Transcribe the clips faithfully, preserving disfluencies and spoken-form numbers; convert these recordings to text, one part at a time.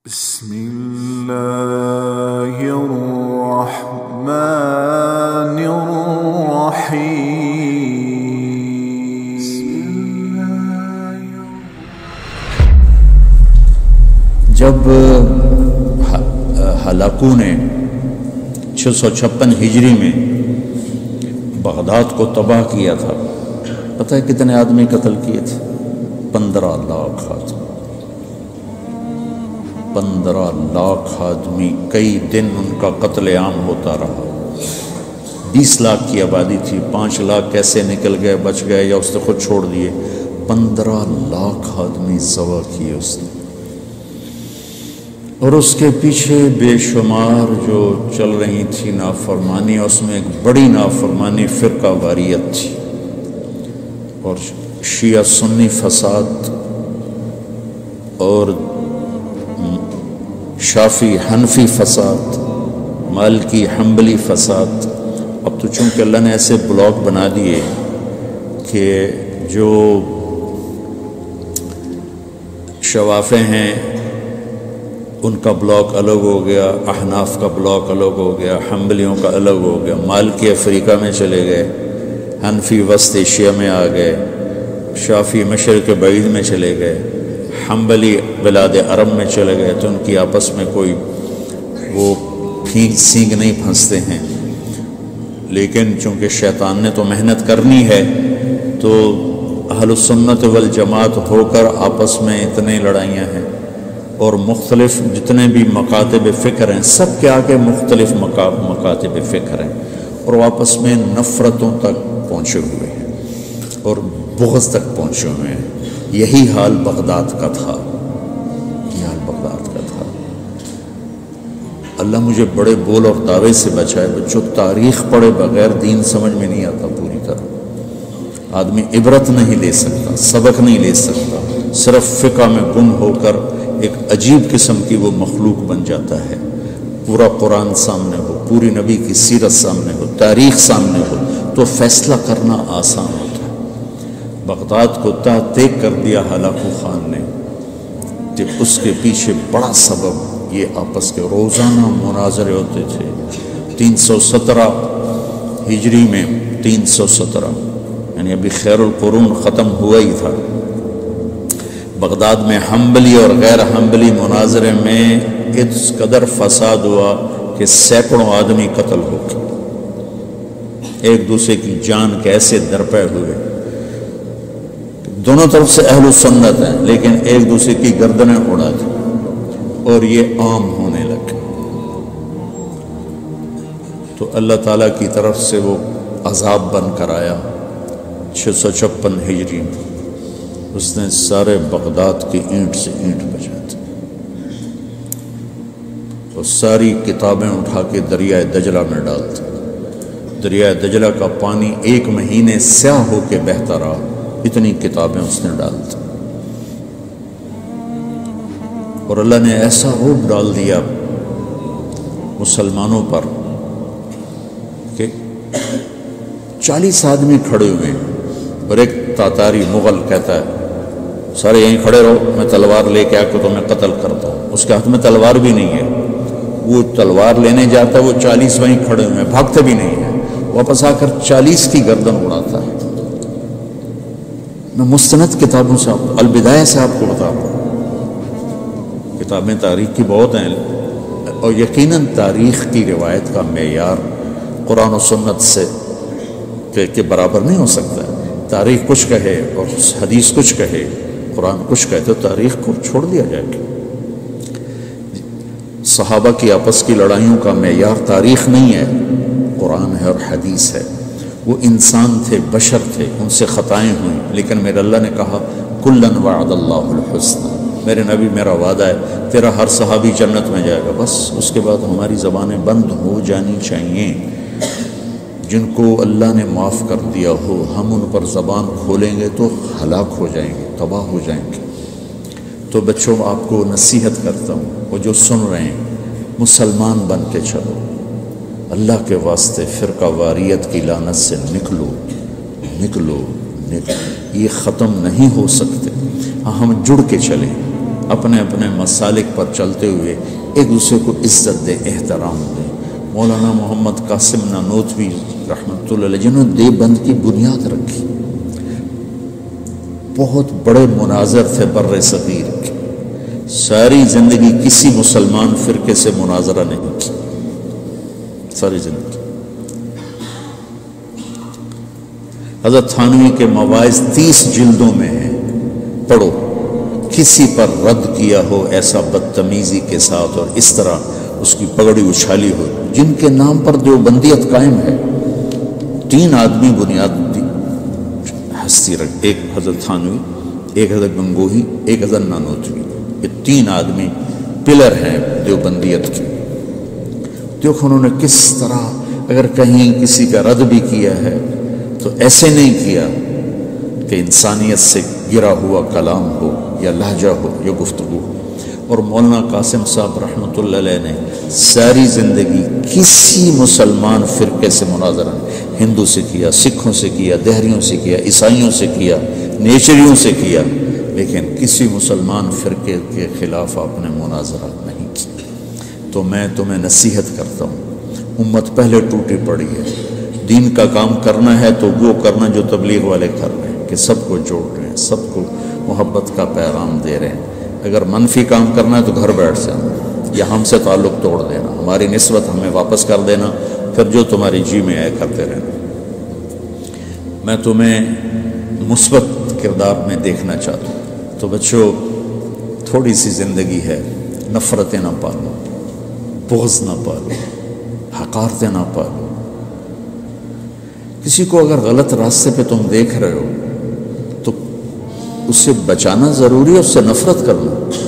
بسم اللہ الرحمن الرحیم۔ جب ہلاکو نے چھ سو چھپن ہجری میں بغداد کو تباہ کیا تھا، پتہ ہے کتنے آدمی قتل کیے تھے؟ پندرہ لاکھ آدمی پندرہ لاکھ آدمی کئی دن ان کا قتل عام ہوتا رہا۔ بیس لاکھ کی آبادی تھی، پانچ لاکھ کیسے نکل گئے، بچ گئے یا اس نے خود چھوڑ دیے۔ پندرہ لاکھ آدمی ذبح کیے اس نے، اور اس کے پیچھے بے شمار جو چل رہی تھی نافرمانی، اس میں ایک بڑی نافرمانی فرقہ واریت تھی، اور شیعہ سنی فساد اور شافی حنفی فساد، مالکی حنبلی فساد۔ اب تو چونکہ اللہ نے ایسے بلاک بنا دیے کہ جو شوافے ہیں ان کا بلاک الگ ہو گیا، احناف کا بلاک الگ ہو گیا، حنبلیوں کا الگ ہو گیا، مالکی افریقہ میں چلے گئے، حنفی وسط ایشیا میں آ گئے، شافی مشرق بعید میں چلے گئے، حنبلی بلاد عرب میں چلے گئے، تو ان کی آپس میں کوئی وہ پھینک سینگ نہیں پھنستے ہیں۔ لیکن چونکہ شیطان نے تو محنت کرنی ہے، تو اہل السنت والجماعت ہو کر آپس میں اتنے لڑائیاں ہیں، اور مختلف جتنے بھی مکاتب فکر ہیں سب کے آگے مختلف مکاتب فکر ہیں، اور وہ آپس میں نفرتوں تک پہنچے ہوئے ہیں اور بغض تک پہنچے ہوئے ہیں۔ یہی حال بغداد کا تھا، یہ حال بغداد کا تھا۔ اللہ مجھے بڑے بول اور دعوے سے بچائے۔ بچوں، تاریخ پڑھے بغیر دین سمجھ میں نہیں آتا پوری طرح۔ آدمی عبرت نہیں لے سکتا، سبق نہیں لے سکتا، صرف فقہ میں گم ہو کر ایک عجیب قسم کی وہ مخلوق بن جاتا ہے۔ پورا قرآن سامنے ہو، پوری نبی کی سیرت سامنے ہو، تاریخ سامنے ہو، تو فیصلہ کرنا آسان ہوتا ہے۔ بغداد کو تہ تیک کر دیا ہلاکو خان نے، کہ اس کے پیچھے بڑا سبب یہ آپس کے روزانہ مناظرے ہوتے تھے۔ تین سو سترہ ہجری میں، تین سو سترہ یعنی ابھی خیر القرون ختم ہوا ہی تھا، بغداد میں حنبلی اور غیر حنبلی مناظرے میں اس قدر فساد ہوا کہ سینکڑوں آدمی قتل ہو گئے، ایک دوسرے کی جان کیسے درپے ہوئے۔ دونوں طرف سے اہل سنت ہیں، لیکن ایک دوسرے کی گردنیں اڑا دی، اور یہ عام ہونے لگے۔ تو اللہ تعالیٰ کی طرف سے وہ عذاب بن کر آیا چھ سو چھپن ہجری میں۔ اس نے سارے بغداد کی اینٹ سے اینٹ بجا دی، اور ساری کتابیں اٹھا کے دریائے دجلہ میں ڈال دی۔ دریائے دجلہ کا پانی ایک مہینے سیاہ ہو کے بہتا رہا، اتنی کتابیں اس نے ڈال دی، اور اللہ نے ایسا روب ڈال دیا مسلمانوں پر کہ چالیس آدمی کھڑے ہوئے ہیں، اور ایک تاتاری مغل کہتا ہے سارے یہیں کھڑے رہو، میں تلوار لے کے آ کے تمہیں قتل کرتا ہوں۔ اس کے ہاتھ میں تلوار بھی نہیں ہے، وہ تلوار لینے جاتا ہے، وہ چالیس وہیں کھڑے ہوئے ہیں، بھاگتے بھی نہیں ہیں، واپس آ کر چالیس کی گردن اڑاتا ہے۔ میں مستند کتابوں سے آپ البدایہ سے آپ کو بتا رہا ہوں، کتابیں تاریخ کی بہت ہیں، اور یقیناً تاریخ کی روایت کا معیار قرآن و سنت سے کے برابر نہیں ہو سکتا ہے۔ تاریخ کچھ کہے اور حدیث کچھ کہے، قرآن کچھ کہے، تو تاریخ کو چھوڑ دیا جائے گا۔ صحابہ کی آپس کی لڑائیوں کا معیار تاریخ نہیں ہے، قرآن ہے اور حدیث ہے۔ وہ انسان تھے، بشر تھے، ان سے خطائیں ہوئیں، لیکن میرے اللہ نے کہا کلن وعد اللہ الحسنى، میرے نبی میرا وعدہ ہے تیرا ہر صحابی جنت میں جائے گا۔ بس اس کے بعد ہماری زبانیں بند ہو جانی چاہیے۔ جن کو اللہ نے معاف کر دیا ہو، ہم ان پر زبان کھولیں گے تو ہلاک ہو جائیں گے، تباہ ہو جائیں گے۔ تو بچوں، آپ کو نصیحت کرتا ہوں، وہ جو سن رہے ہیں، مسلمان بن کے چلو، اللہ کے واسطے فرقہ واریت کی لعنت سے نکلو نکلو نکلو۔ یہ ختم نہیں ہو سکتے، ہاں ہم جڑ کے چلیں، اپنے اپنے مسالک پر چلتے ہوئے ایک دوسرے کو عزت دے، احترام دے۔ مولانا محمد قاسم نانوتوی رحمۃ اللہ علیہ جنہوں نے دیوبند کی بنیاد رکھی، بہت بڑے مناظر تھے بر صغیر کے، ساری زندگی کسی مسلمان فرقے سے مناظرہ نہیں کی، ساری زندگی۔ حضرت تھانوی کے مواعظ تیس جلدوں میں ہیں، پڑھو۔ کسی پر رد کیا ہو ایسا بدتمیزی کے ساتھ اور اس طرح اس کی پگڑی اچھالی ہو، جن کے نام پر دیوبندیت قائم ہے۔ تین آدمی بنیادی ہستی رکھ، ایک حضرت تھانوی، ایک حضرت گنگوہی، ایک حضرت نانوتوی، یہ تین آدمی پلر ہیں دیوبندیت کے۔ دیکھو انہوں نے کس طرح، اگر کہیں کسی کا رد بھی کیا ہے تو ایسے نہیں کیا کہ انسانیت سے گرا ہوا کلام ہو یا لہجہ ہو یا گفتگو ہو۔ اور مولانا قاسم صاحب رحمۃ اللہ علیہ نے ساری زندگی کسی مسلمان فرقے سے مناظرہ نہیں، ہندو سے کیا، سکھوں سے کیا، دہریوں سے کیا، عیسائیوں سے کیا، نیچریوں سے کیا، لیکن کسی مسلمان فرقے کے خلاف آپ نے مناظرہ نہیں کی۔ تو میں تمہیں نصیحت کرتا ہوں، امت پہلے ٹوٹی پڑی ہے، دین کا کام کرنا ہے تو وہ کرنا جو تبلیغ والے کر رہے ہیں، کہ سب کو جوڑ رہے ہیں، سب کو محبت کا پیغام دے رہے ہیں۔ اگر منفی کام کرنا ہے تو گھر بیٹھ جانا، یا ہم سے تعلق توڑ دینا، ہماری نسبت ہمیں واپس کر دینا، پھر جو تمہاری جی میں آئے کرتے رہنا۔ میں تمہیں مثبت کردار میں دیکھنا چاہتا ہوں۔ تو بچوں، تھوڑی سی زندگی ہے، نفرتیں نہ پالو، بغض نہ پالو، حقارتیں نہ پالو۔ کسی کو اگر غلط راستے پہ تم دیکھ رہے ہو تو اس سے بچانا ضروری ہے، اس سے نفرت کرنا۔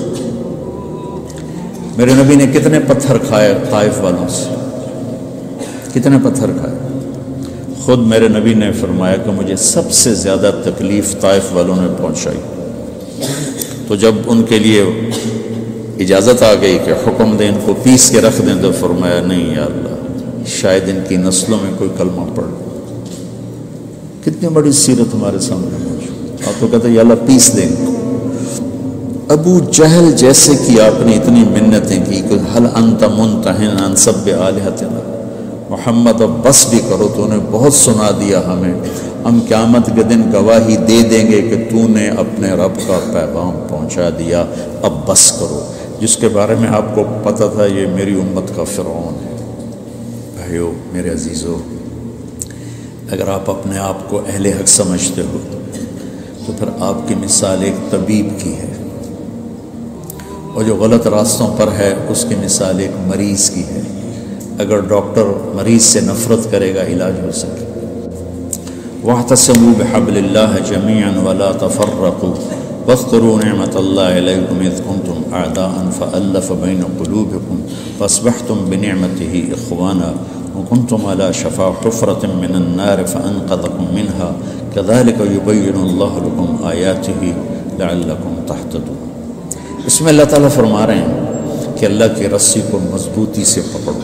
میرے نبی نے کتنے پتھر کھائے طائف والوں سے، کتنے پتھر کھائے۔ خود میرے نبی نے فرمایا کہ مجھے سب سے زیادہ تکلیف طائف والوں نے پہنچائی۔ تو جب ان کے لیے اجازت آ گئی کہ حکم دیں، ان کو پیس کے رکھ دیں، تو فرمایا نہیں یا اللہ، شاید ان کی نسلوں میں کوئی کلمہ پڑھ۔ کتنی بڑی سیرت ہمارے سامنے موجود۔ آپ تو کہتے ہیں یا اللہ پیس دیں۔ ابو جہل جیسے کی آپ نے اتنی منتیں کی کہ حل انت منتہن عن سب آلہتنا، محمد اب بس بھی کرو، تو انہیں بہت سنا دیا ہمیں، ہم قیامت کے دن گواہی دے دیں گے کہ تو نے اپنے رب کا پیغام پہنچا دیا، اب بس کرو۔ جس کے بارے میں آپ کو پتہ تھا یہ میری امت کا فرعون ہے۔ بھائیو میرے عزیزو، اگر آپ اپنے آپ کو اہل حق سمجھتے ہو تو پھر آپ کی مثال ایک طبیب کی ہے، اور جو غلط راستوں پر ہے اس کی مثال ایک مریض کی ہے۔ اگر ڈاکٹر مریض سے نفرت کرے گا علاج ہو سکے۔ وَاعْتَصِمُوا بِحَبْلِ اللَّهِ جَمِيعًا وَلَا تَفَرَّقُوا وَاذْكُرُوا نِعْمَةَ اللَّهِ عَلَيْكُمْ إِذْ كُنْتُمْ أَعْدَاءً فَأَلَّفَ بَيْنَ قُلُوبِكُمْ فَأَصْبَحْتُمْ بِنِعْمَتِهِ إِخْوَانًا وَكُنْتُمْ عَلَى شَفَا حُفْرَةٍ مِّنَ النَّارِ فَأَنْقَذَكُم مِّنْهَا كَذَلِكَ يُبَيِّنُ اللَّهُ لَكُمْ آيَاتِهِ لَعَلَّكُمْ تَهْتَدُونَ۔ اس میں اللہ تعالیٰ فرما رہے ہیں کہ اللہ کی رسی کو مضبوطی سے پکڑو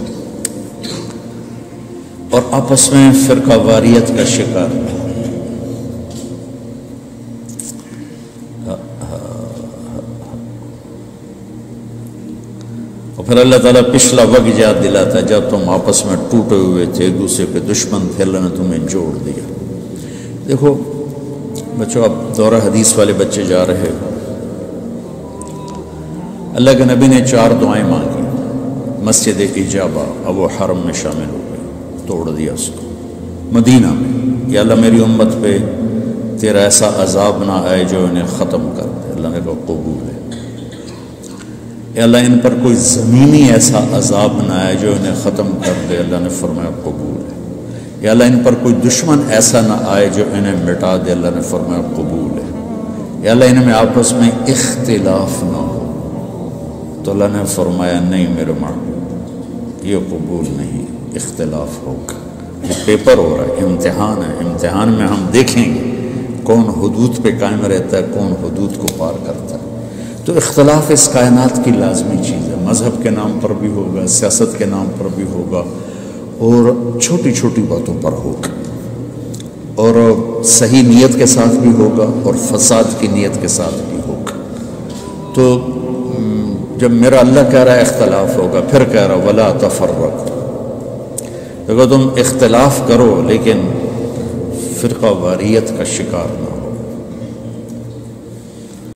اور آپس میں فرقہ واریت کا شکار نہ ہو۔ اور پھر اللہ تعالیٰ پچھلا وقت یاد دلاتا ہے جب تم آپس میں ٹوٹے ہوئے تھے، ایک دوسرے کے دشمن تھے، اللہ نے تمہیں جوڑ دیا۔ دیکھو بچوں، اب دورہ حدیث والے بچے جا رہے ہو، اللہ کے نبی نے چار دعائیں مانگی، مسجد اجابہ، اب وہ حرم میں شامل ہو گئے، توڑ دیا اس کو۔ مدینہ میں، یا اللہ میری امت پہ تیرا ایسا عذاب نہ آئے جو انہیں ختم کر دے، اللہ نے کہا قبول ہے۔ یا اللہ ان پر کوئی زمینی ایسا عذاب نہ آئے جو انہیں ختم کر دے، اللہ نے فرمایا قبول ہے۔ یا اللہ ان پر کوئی دشمن ایسا نہ آئے جو انہیں مٹا دے، اللہ نے فرمایا قبول ہے۔ یا اللہ ان میں آپس میں اختلاف نہ ہو، تو اللہ نے فرمایا نہیں میرے معبود، یہ قبول نہیں، اختلاف ہوگا۔ یہ پیپر ہو رہا ہے، امتحان ہے، امتحان میں ہم دیکھیں گے کون حدود پہ قائم رہتا ہے، کون حدود کو پار کرتا ہے۔ تو اختلاف اس کائنات کی لازمی چیز ہے، مذہب کے نام پر بھی ہوگا، سیاست کے نام پر بھی ہوگا، اور چھوٹی چھوٹی باتوں پر ہوگا، اور صحیح نیت کے ساتھ بھی ہوگا اور فساد کی نیت کے ساتھ بھی ہوگا۔ تو جب میرا اللہ کہہ رہا ہے اختلاف ہوگا، پھر کہہ رہا ولا تفرق، دیکھو تم اختلاف کرو لیکن فرقہ واریت کا شکار نہ ہو۔